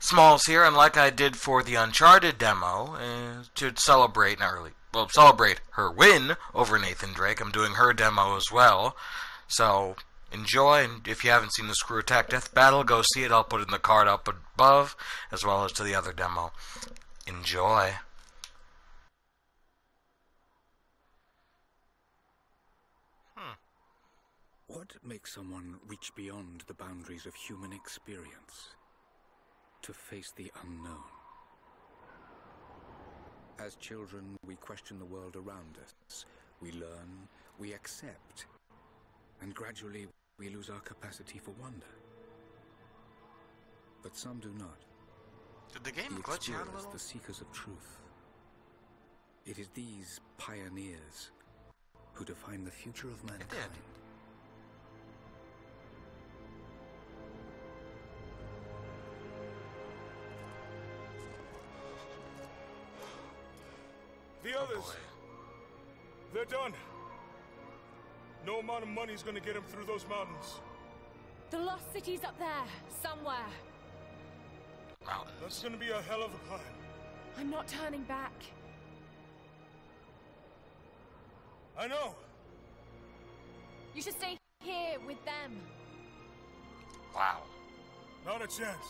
Smalls here, and like I did for the Uncharted demo, to celebrate celebrate her win over Nathan Drake, I'm doing her demo as well. So enjoy, and if you haven't seen the ScrewAttack Death Battle, go see it. I'll put it in the card up above, as well as to the other demo. Enjoy. What makes someone reach beyond the boundaries of human experience to face the unknown? As children, we question the world around us. We learn, we accept, and gradually we lose our capacity for wonder. But some do not. Did the game The glitch out a explorers, little? the seekers of truth. It is these pioneers who define the future of mankind. It did. The others, they're done. No amount of money's gonna get them through those mountains. The lost city's up there, somewhere. Mountains. That's gonna be a hell of a climb. I'm not turning back. I know. You should stay here with them. Wow. Not a chance.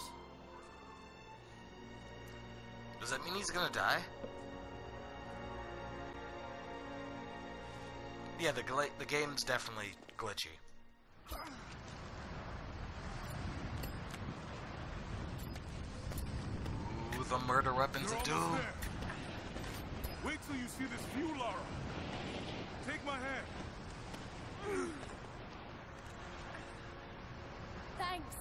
Does that mean he's gonna die? Yeah, the game's definitely glitchy. Ooh, the murder weapons of You're almost doom. there. Wait till you see this view, Lara. Take my hand. Thanks.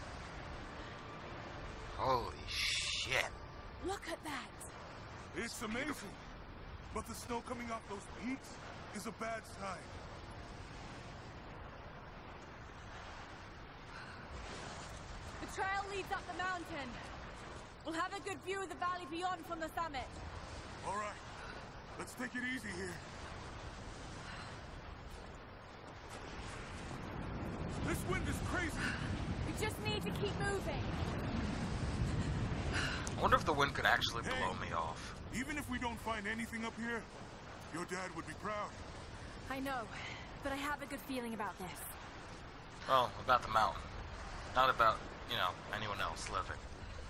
Holy shit. Look at that. It's amazing. But the snow coming off those peaks is a bad sign. The trail leads up the mountain. We'll have a good view of the valley beyond from the summit. All right. Let's take it easy here. This wind is crazy. We just need to keep moving. I wonder if the wind could actually blow me off. Even if we don't find anything up here, your dad would be proud. I know, but I have a good feeling about this. Well, about the mountain. Not about, anyone else living.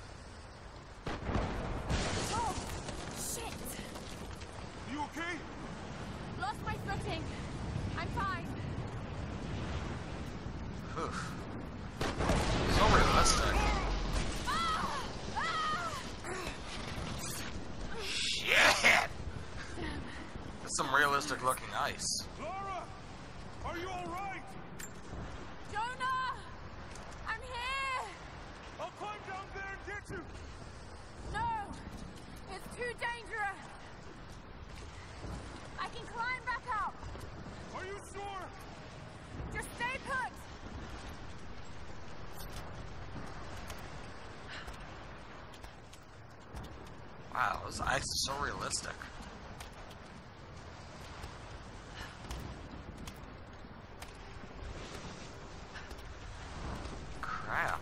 Oh, shit! You okay? Lost my footing. I'm fine. Oof. So realistic. Shit! That's some realistic looking ice. Lara! Are you alright? Jonah! I'm here! I'll climb down there and get you! No! It's too dangerous! I can climb back up! Are you sure? Just stay put! Wow, this ice is so realistic. Crap.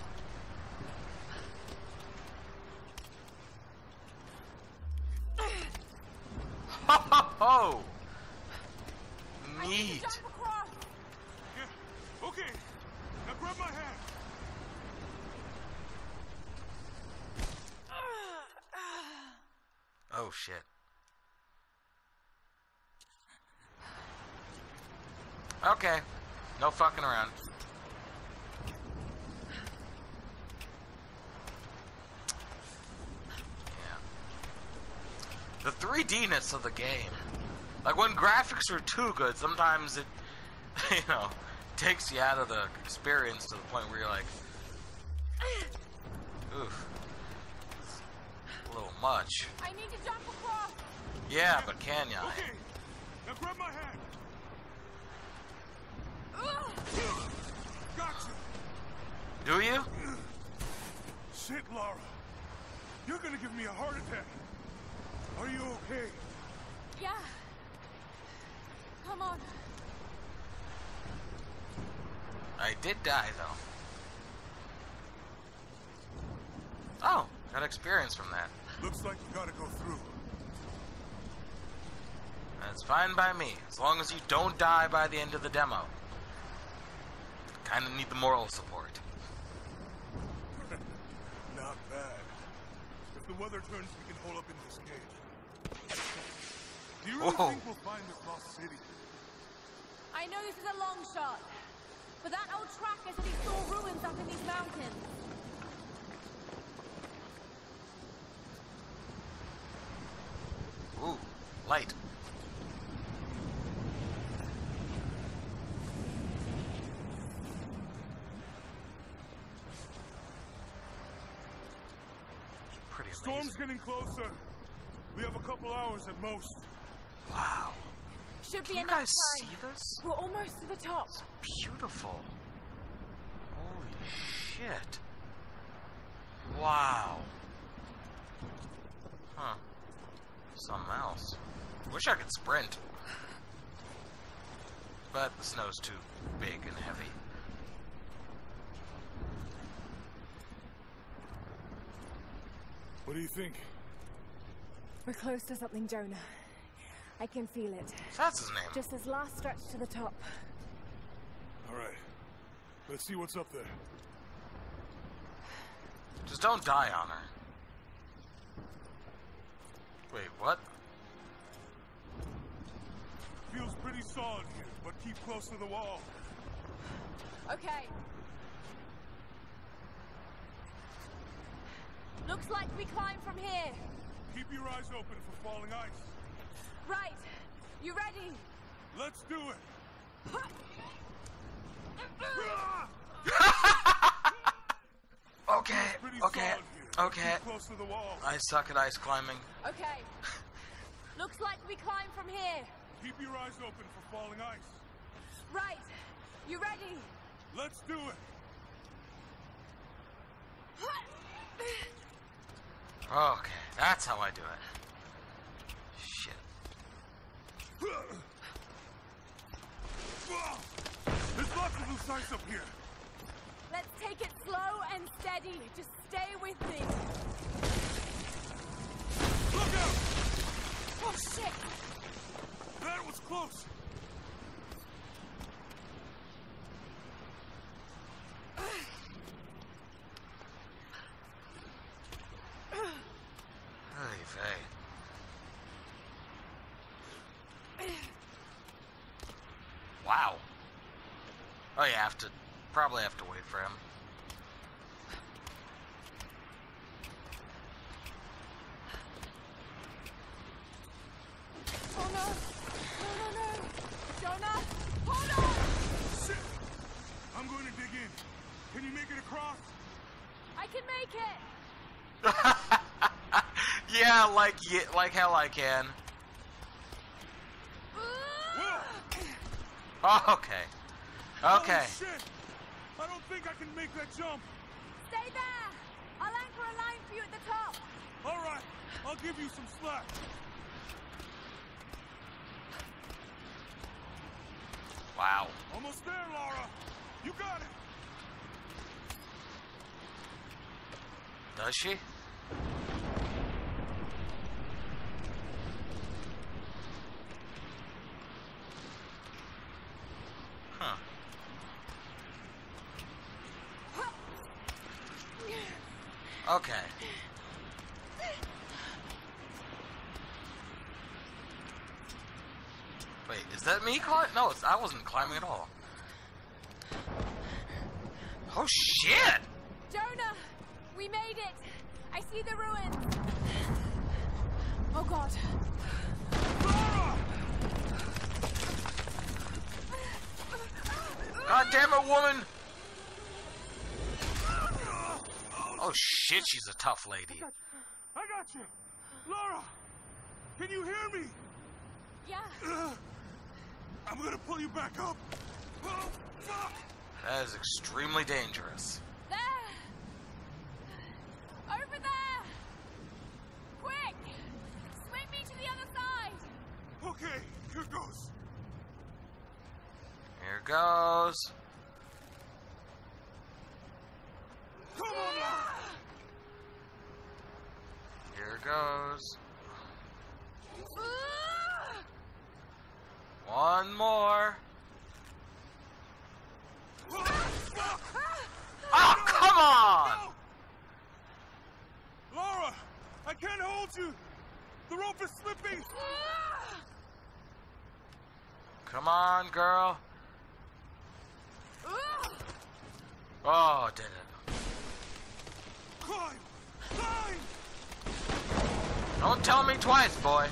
Ho ho ho! I need to Neat. jump across! Yeah. Okay. Now grab my hand. Oh shit. Okay. No fucking around. Yeah. The 3D-ness of the game. Like when graphics are too good, sometimes it, takes you out of the experience to the point where you're like, oof. It's a little much. I need to jump across! Yeah, but can ya? Okay. Now grab my hand. Gotcha. Do you? Shit, Lara. You're gonna give me a heart attack. Are you okay? Yeah. Come on. I did die, though. Got experience from that. Looks like you gotta go through. That's fine by me, as long as you don't die by the end of the demo. Kinda need the moral support. Not bad. If the weather turns, we can hole up in this cage. Do you really Whoa. think we'll find this lost city? I know this is a long shot, but that old tracker said he saw ruins up in these mountains. Ooh, light. Pretty amazing. Storm's getting closer. We have a couple hours at most. Wow. Should be Can you enough guys time. see this? We're almost to the top. Beautiful. Holy shit. Wow. Huh. Something else. Wish I could sprint. But the snow's too big and heavy. What do you think? We're close to something, Jonah. I can feel it. That's his name. Just this last stretch to the top. All right. Let's see what's up there. Just don't die on her. Wait, what? Feels pretty solid here, but keep close to the wall. Okay. Looks like we climb from here. Keep your eyes open for falling ice. Right. You ready? Let's do it. Okay, Pretty okay, solid here. okay. Keep close to the wall. I suck at ice climbing. Okay. Looks like we climb from here. Keep your eyes open for falling ice. Right. You ready? Let's do it. Okay, that's how I do it. Shit. There's lots of loose ice up here. Let's take it slow and steady. Just stay with me. Look out! Oh, shit. That was close. Hey, vey. Wow. Oh yeah, probably have to wait for him. Oh, no. No. Jonah, hold on. Shit! I'm going to dig in. Can you make it across? I can make it. Yeah, like hell I can. Whoa! Oh, okay. Okay. Oh, shit! I don't think I can make that jump. Stay there. I'll anchor a line for you at the top. All right, I'll give you some slack. Wow. Almost there, Lara. You got it. Does she? Huh. Okay. Wait, is that me climbing? No, I wasn't climbing at all. Oh shit! Jonah, we made it. I see the ruins. Oh, God. Lara! God damn it, woman! Oh shit, she's a tough lady. I got you. Lara, can you hear me? Yeah. I'm gonna pull you back up. Oh, fuck! That is extremely dangerous. There. Over there. Quick. Swing me to the other side. Okay, here goes. Here goes. Come on, Lara! goes. One more. Oh, come on! Lara, I can't hold you. The rope is slipping. Come on, girl. Oh, did it. Climb! Climb! Don't tell me twice, boy.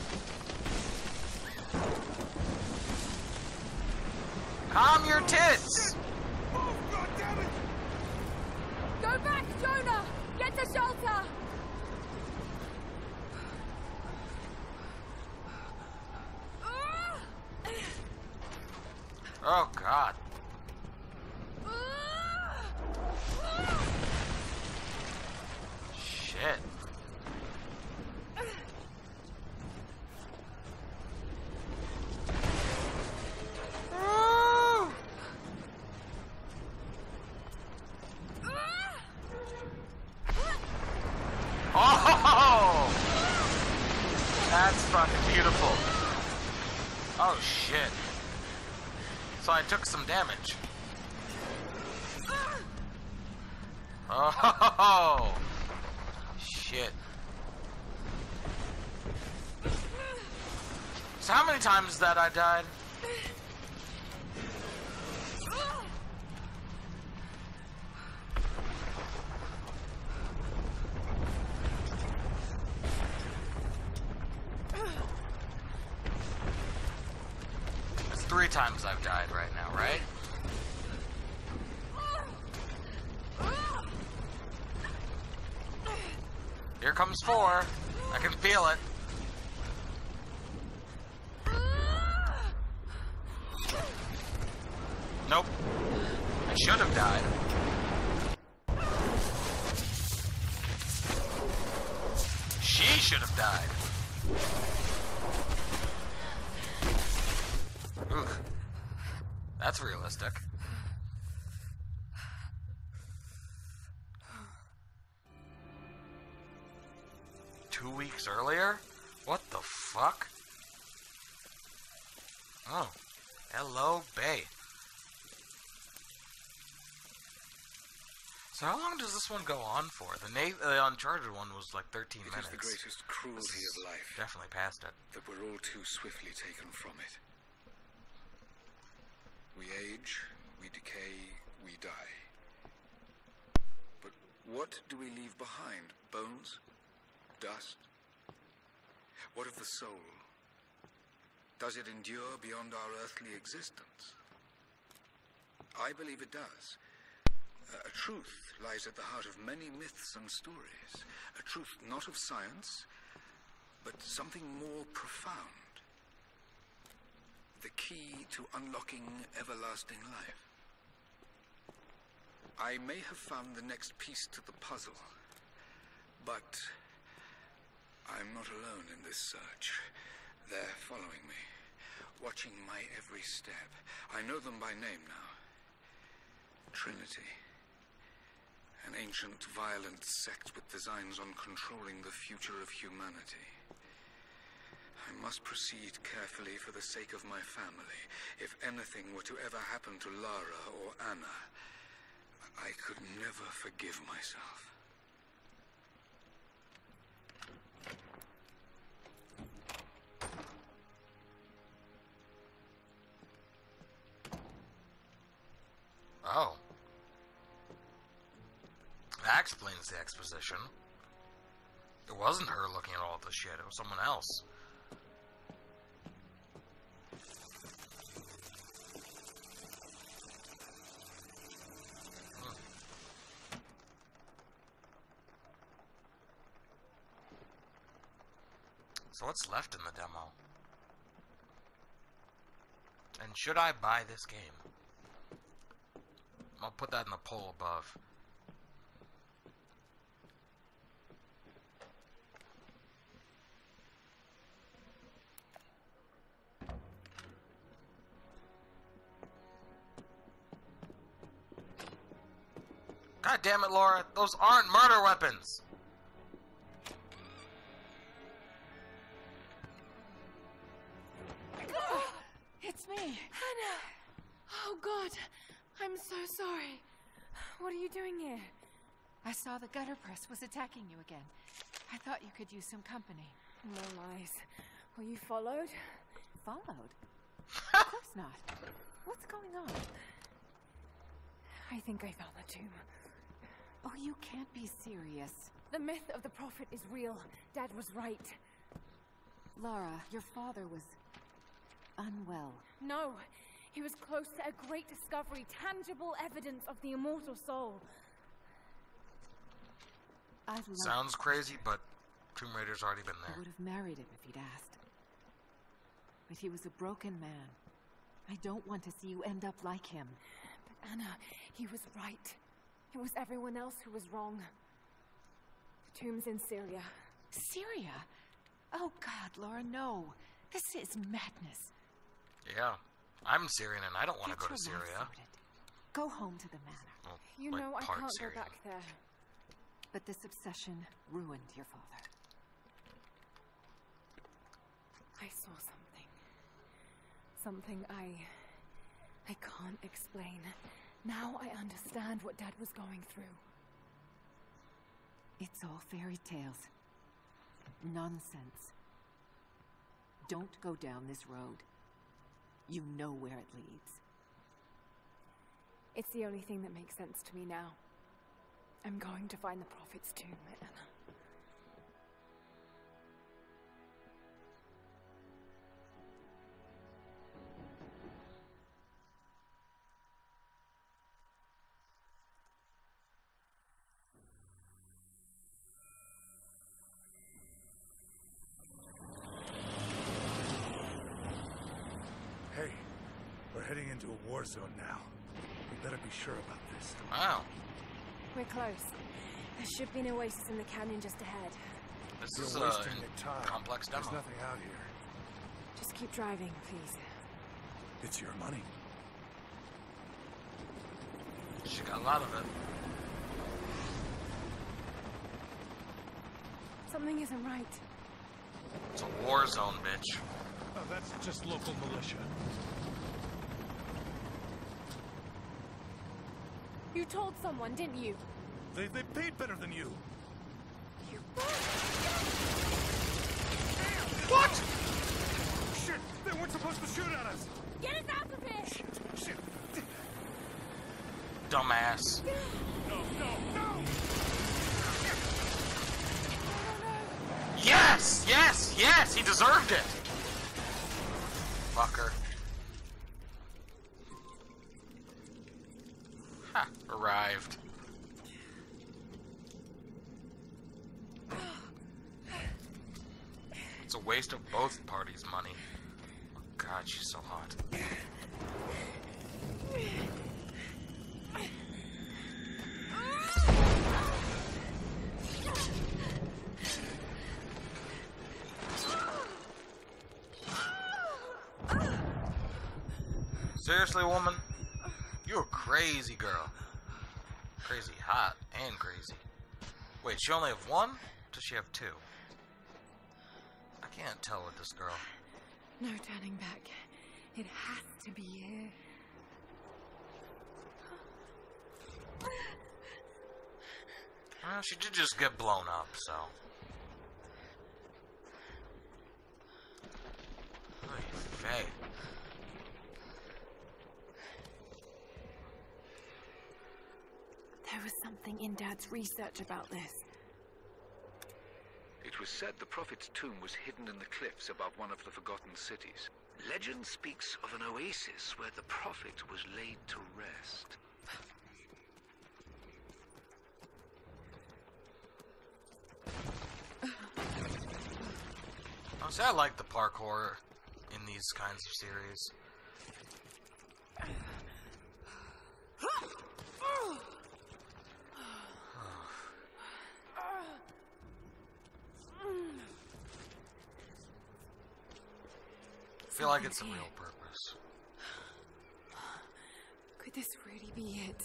Calm your tits! Oh, God damn it! Go back, Jonah! Get to shelter! Oh, God. Shit. Oh! That's fucking beautiful. Oh, shit. So I took some damage. Oh! Shit. So how many times that I died? It's 3 times I've died right now, right? Here comes 4. I can feel it. Nope. I should have died. She should have died. Ugh. That's realistic. Two weeks earlier? What the fuck? Oh. Hello, Bay. So how long does this one go on for? The Uncharted one was like 13 minutes. It is the greatest cruelty of life. Definitely past it. That we're all too swiftly taken from it. We age, we decay, we die. But what do we leave behind? Bones? Dust? What of the soul? Does it endure beyond our earthly existence? I believe it does. A truth lies at the heart of many myths and stories. A truth not of science, but something more profound. The key to unlocking everlasting life. I may have found the next piece to the puzzle, but I'm not alone in this search. They're following me, watching my every step. I know them by name now. Trinity. An ancient, violent sect with designs on controlling the future of humanity. I must proceed carefully for the sake of my family. If anything were to ever happen to Lara or Anna, I could never forgive myself. Oh. That explains the exposition. It wasn't her looking at all this shit, it was someone else. So what's left in the demo? And should I buy this game? I'll put that in the poll above. God damn it, Laura. Those aren't murder weapons. It's me. Anna! Oh, God. I'm so sorry. What are you doing here? I saw the gutter press was attacking you again. I thought you could use some company. No lies. Were you followed? Followed? Of course not. What's going on? I think I found the tomb. Oh, you can't be serious. The myth of the prophet is real. Dad was right. Lara, your father was unwell. No, he was close to a great discovery, tangible evidence of the immortal soul. Sounds crazy, but Tomb Raider's already been I there. would have married him if he'd asked. But he was a broken man. I don't want to see you end up like him. But Anna, he was right. It was everyone else who was wrong. The tomb's in Syria. Syria? Oh God, Laura, no. This is madness. Yeah. I'm Syrian and I don't want to go to Get your life Syria. sorted. Go home to the manor. Well, You like know I part can't Syrian. go back there. But this obsession ruined your father. I saw something. Something I can't explain. Now I understand what Dad was going through. It's all fairy tales. Nonsense. Don't go down this road. You know where it leads. It's the only thing that makes sense to me now. I'm going to find the Prophet's tomb, Anna. Hey, we're heading into a war zone now. We better be sure about this. Wow. We're close. There should be an oasis in the canyon just ahead. This You're is wasting a your time. complex demo. There's nothing out here. Just keep driving, please. It's your money. She got a lot of it. Something isn't right. It's a war zone, bitch. Oh, that's just local militia. You told someone, didn't you? They paid better than you. You... What? Shit! They weren't supposed to shoot at us. Get us out of here! Shit! Dumbass. No! Yes! Yes! Yes! He deserved it! Fucker. Ha! Arrived. It's a waste of both parties' money. Oh God, she's so hot. Seriously, woman? You're a crazy girl. Crazy hot and crazy. Wait, she only have one? Does she have two? I can't tell with this girl. No turning back. It has to be here. Well, she did just get blown up, so. Oy vey. There was something in Dad's research about this. It was said the Prophet's tomb was hidden in the cliffs above one of the forgotten cities. Legend speaks of an oasis where the Prophet was laid to rest. Honestly, I like the parkour in these kinds of series. I feel like it's a real purpose. Could this really be it?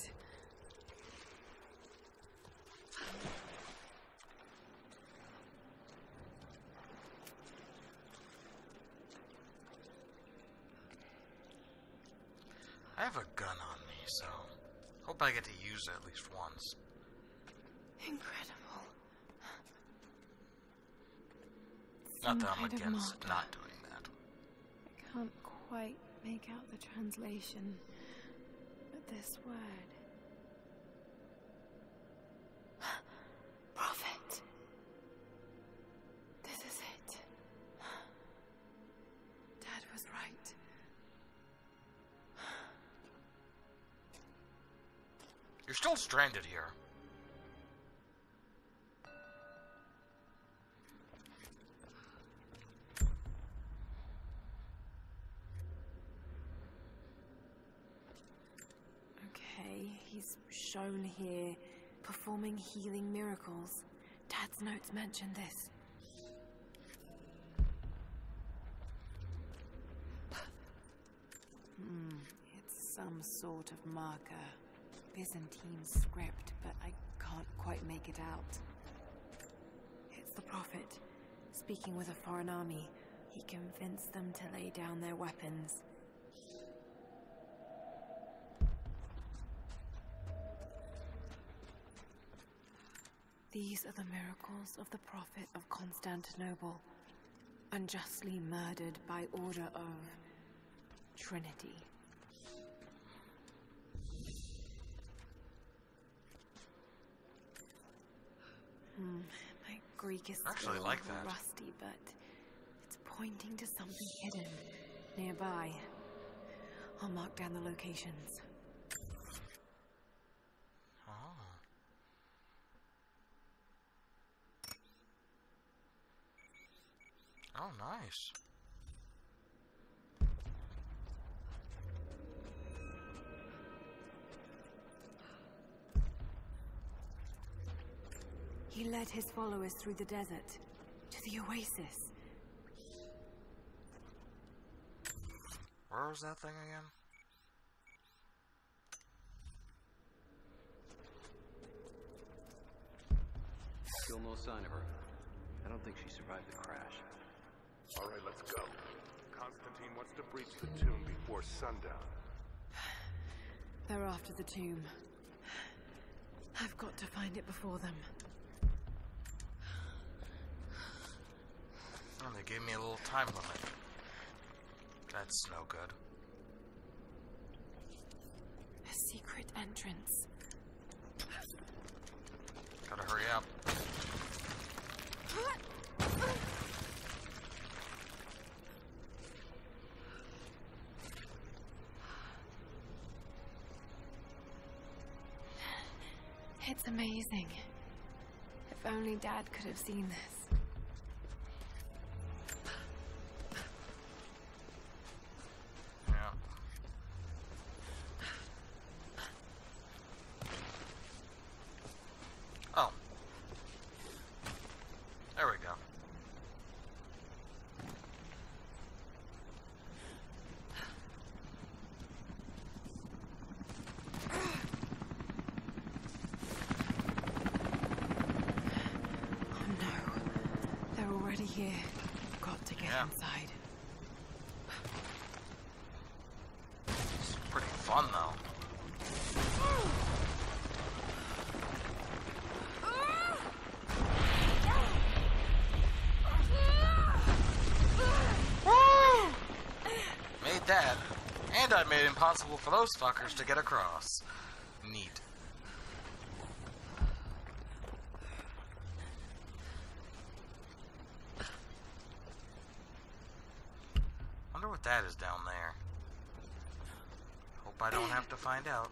I have a gun on me, so hope I get to use it at least once. Incredible. Not Some that I'm kind of against marker. not doing that. I can't quite make out the translation, but this word. Prophet. This is it. Dad was right. You're still stranded here. Okay, he's shown here performing healing miracles. Dad's notes mention this. It's some sort of marker. Byzantine script, but I can't quite make it out. It's the Prophet, speaking with a foreign army. He convinced them to lay down their weapons. These are the miracles of the Prophet of Constantinople, unjustly murdered by order of Trinity. My Greek is Actually still like a little that. rusty, but it's pointing to something hidden nearby. I'll mark down the locations. Oh. Oh, nice. He led his followers through the desert to the oasis. Where was that thing again? Still no sign of her. I don't think she survived the crash. All right, let's go. Constantine wants to breach the tomb before sundown. They're after the tomb. I've got to find it before them. Oh, they gave me a little time limit. That's no good. A secret entrance. Gotta hurry up. It's amazing. If only Dad could have seen this. Yeah. Oh. There we go. Oh no. They're already here. Got to get Yeah. inside. It's pretty fun, though. Made that. And I made it impossible for those fuckers to get across. Neat. Wonder what that is down there. Hope I don't have to find out.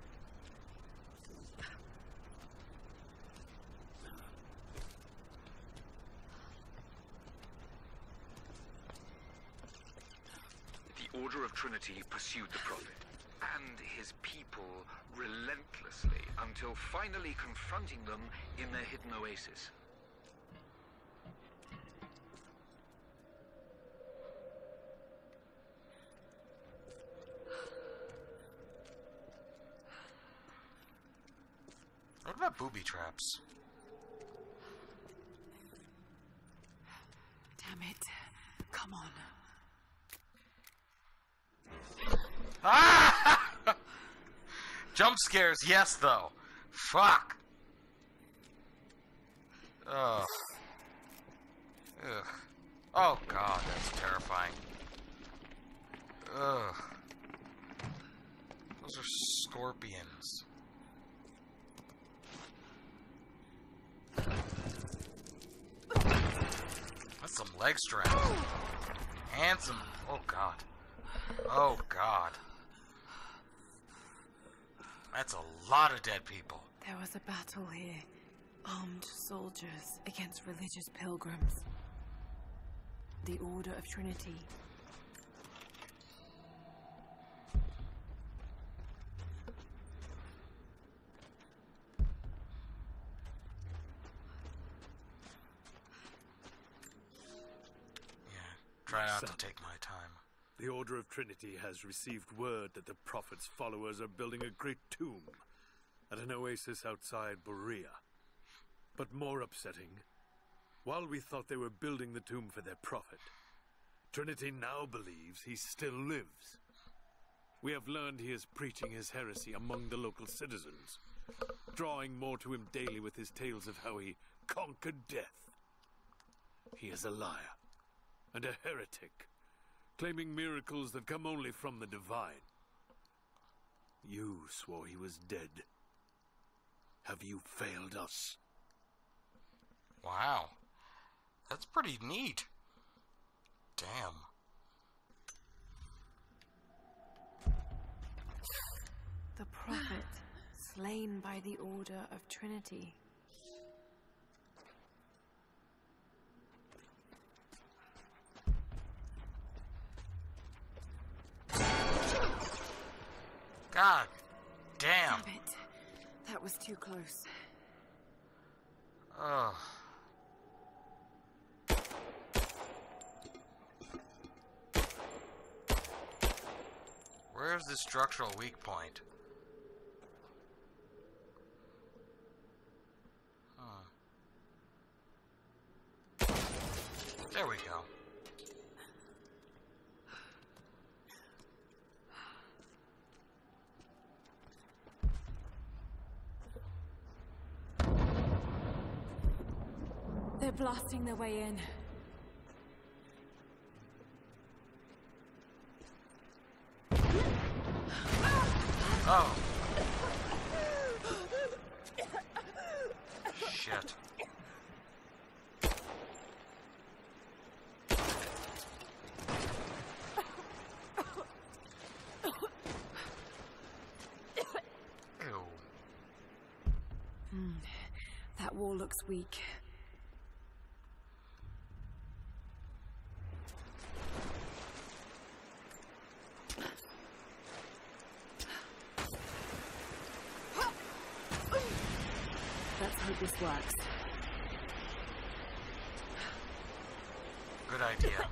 The Order of Trinity pursued the Prophet and his people relentlessly until finally confronting them in their hidden oasis. What about booby traps? Damn it. Come on. Ah! Jump scares, yes, though. Fuck. Ugh. Ugh. Oh, God, that's terrifying. Ugh. Those are scorpions. That's some leg strap. And some... Oh, God. Oh, God. That's a lot of dead people. There was a battle here. Armed soldiers against religious pilgrims. The Order of Trinity. Try not to take my time. The Order of Trinity has received word that the Prophet's followers are building a great tomb at an oasis outside Berea. But more upsetting, while we thought they were building the tomb for their Prophet, Trinity now believes he still lives. We have learned he is preaching his heresy among the local citizens, drawing more to him daily with his tales of how he conquered death. He is a liar and a heretic, claiming miracles that come only from the divine. You swore he was dead. Have you failed us? Wow. That's pretty neat. Damn. The Prophet, slain by the Order of Trinity. God damn. Damn it. That was too close. Ugh. Where's the structural weak point? There we go. They're blasting their way in. Oh. Shit. Ew. That wall looks weak. Let's hope this works. Good idea.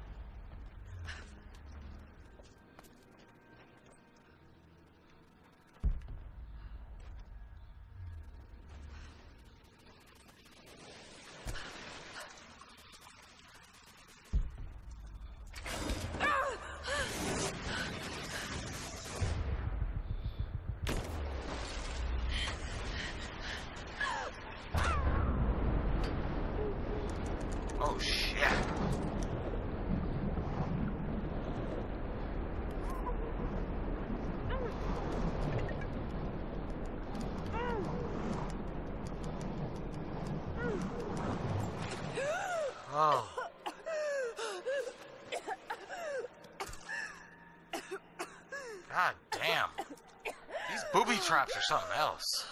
Oh shit. Oh. God damn. These booby traps are something else.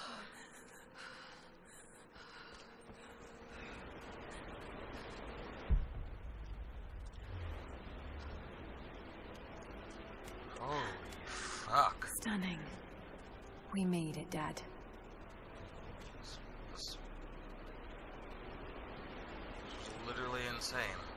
Holy fuck. Stunning. We made it, Dad. This was literally insane.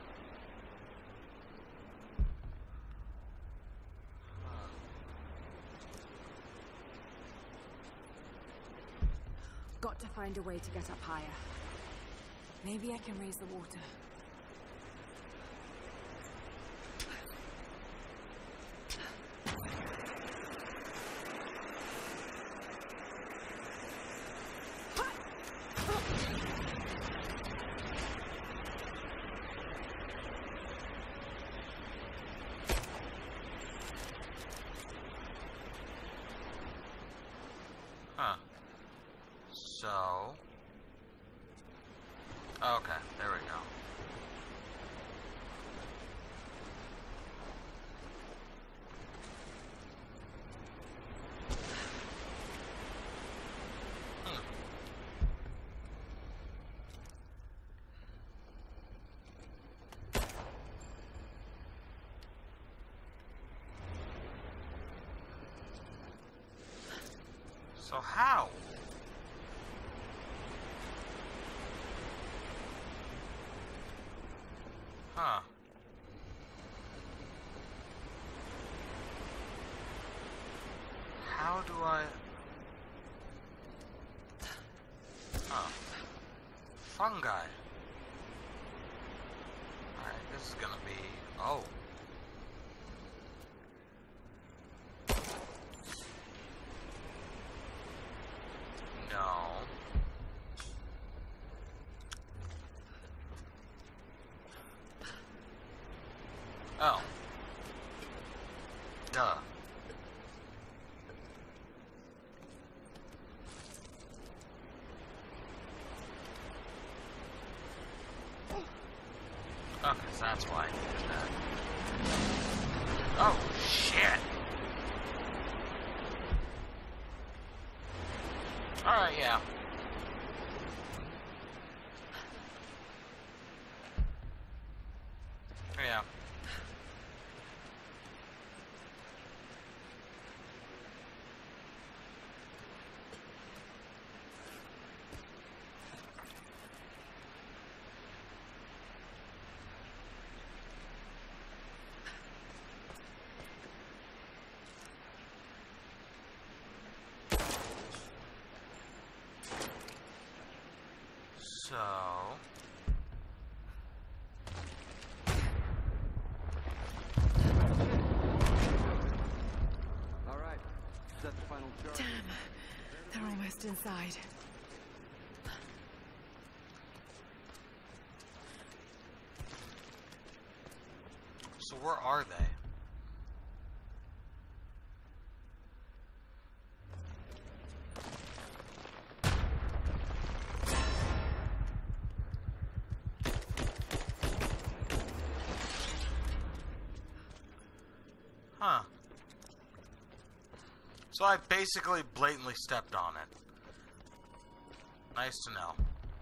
Got to find a way to get up higher. Maybe I can raise the water. Okay, there we go. So how? Huh. How do I... Huh. Fungi. Alright, this is gonna be... Oh. No. Oh. Duh. Okay, so that's why I did that. Oh, shit! Alright, yeah. Yeah. So... All right. Is that the final charge? Damn. They're almost inside. So where are they? Huh. So I basically blatantly stepped on it. Nice to know.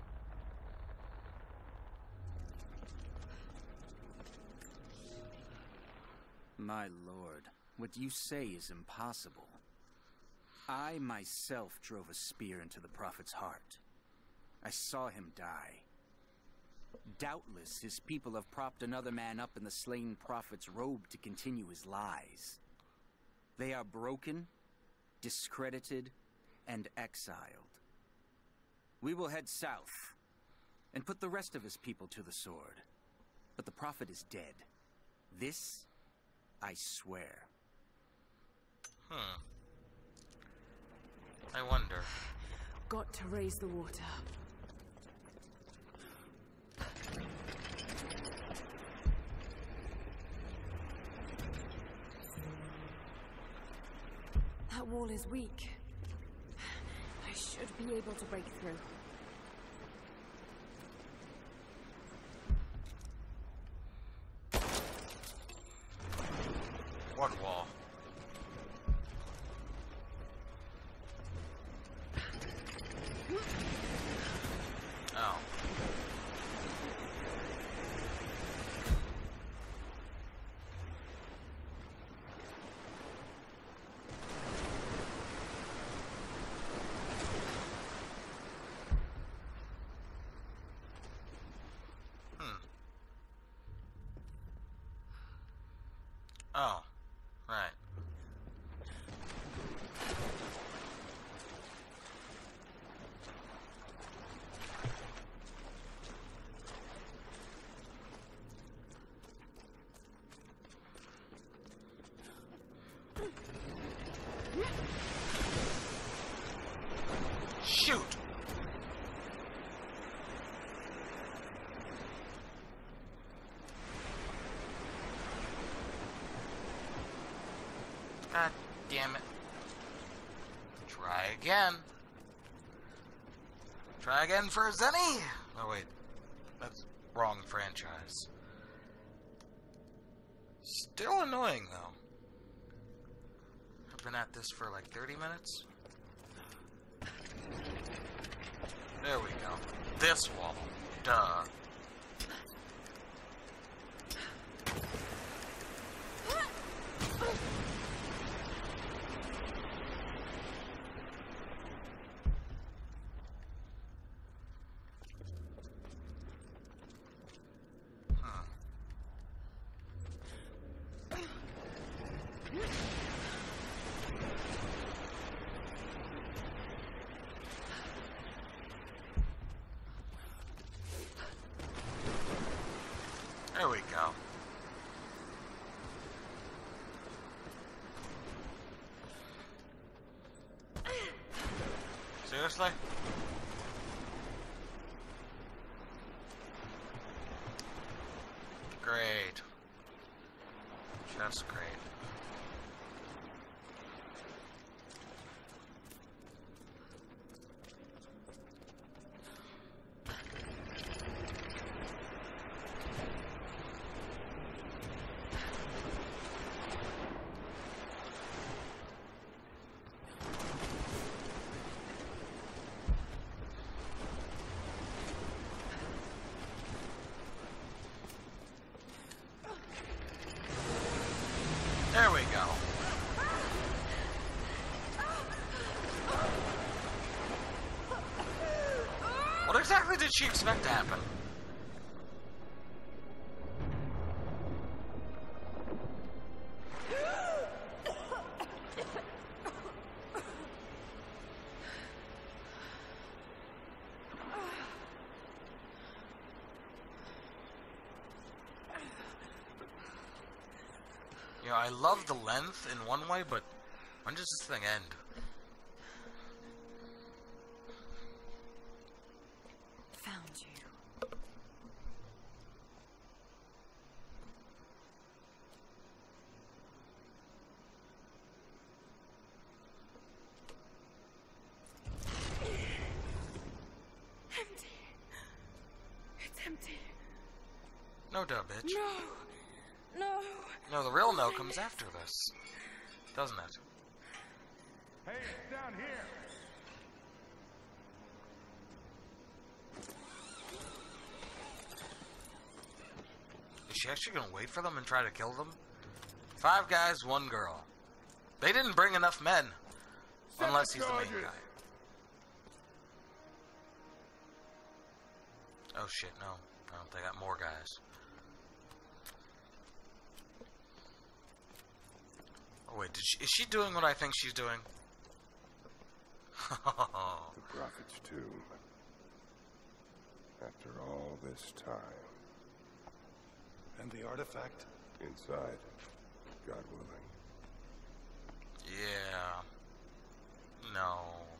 My lord, what you say is impossible. I myself drove a spear into the prophet's heart. I saw him die. Doubtless his people have propped another man up in the slain prophet's robe to continue his lies. They are broken, discredited, and exiled. We will head south and put the rest of his people to the sword. But the prophet is dead. This, I swear. I wonder. Got to raise the water. That wall is weak. I should be able to break through. What wall? Oh. Oh, right. Shoot! God damn it. Try again. Try again for Zenny. Oh, wait. That's wrong franchise. Still annoying, though. I've been at this for like 30 minutes. There we go. This wall. Duh. There we go. Seriously? Great. Just great. There we go. What exactly did she expect to happen? You know, I love the length in one way, but when does this thing end? Found you. Empty. It's empty. No duh, bitch. No. No. No, the real no comes after this, doesn't it? Hey, it's down here. Is she actually gonna wait for them and try to kill them? 5 guys, 1 girl. They didn't bring enough men. Unless he's the main guy. Oh shit, no. No, they got more guys. Oh wait, is she doing what I think she's doing? The Prophet's tomb. After all this time. And the artifact? Inside. God willing. Yeah. No.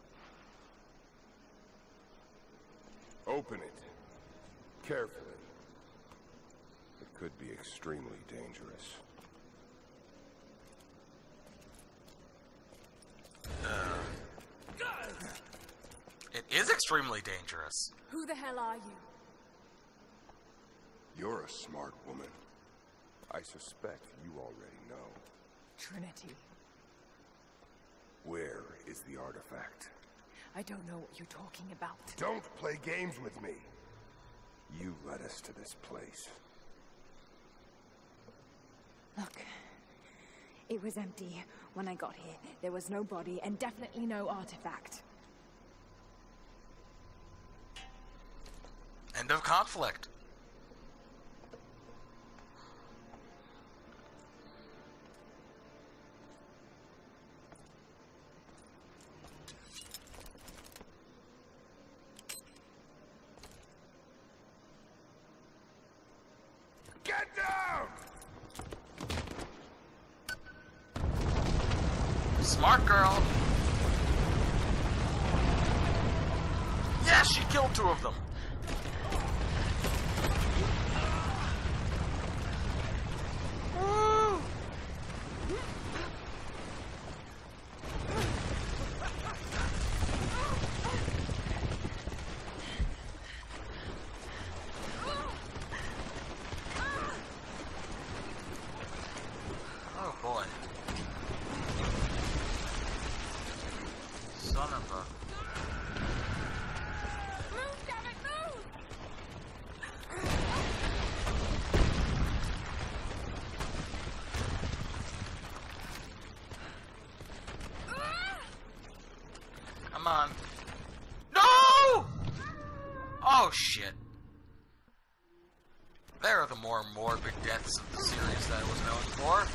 Open it. Carefully. It could be extremely dangerous. It is extremely dangerous. Who the hell are you? You're a smart woman. I suspect you already know. Trinity. Where is the artifact? I don't know what you're talking about. Don't play games with me. You led us to this place. Look. It was empty when I got here. There was no body and definitely no artifact. End of conflict. Get down! Smart girl. Yes, she killed 2 of them. Woo! shit. There are the more morbid deaths of the series that I was known for.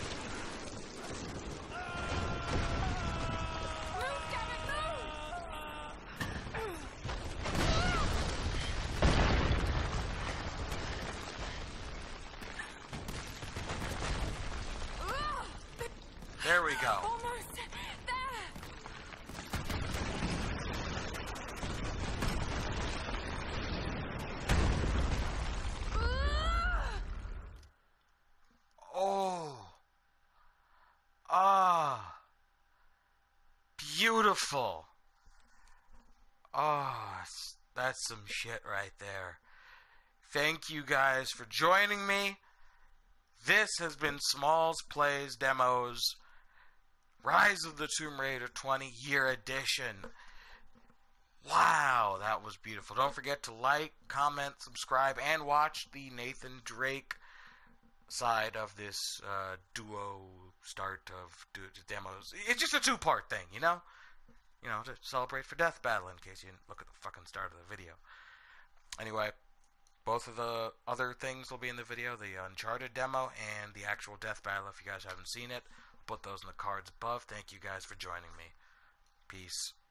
There we go. Almost there. Oh. Ah. Beautiful. Oh, that's some shit right there. Thank you guys for joining me. This has been Smalls Plays Demos Rise of the Tomb Raider 20-year edition. Wow, that was beautiful. Don't forget to like, comment, subscribe, and watch the Nathan Drake side of this duo start of demos. It's just a two-part thing, you know? You know, to celebrate for Death Battle, in case you didn't look at the fucking start of the video. Anyway, both of the other things will be in the video, the Uncharted demo and the actual Death Battle. If you guys haven't seen it, I'll put those in the cards above. Thank you guys for joining me. Peace.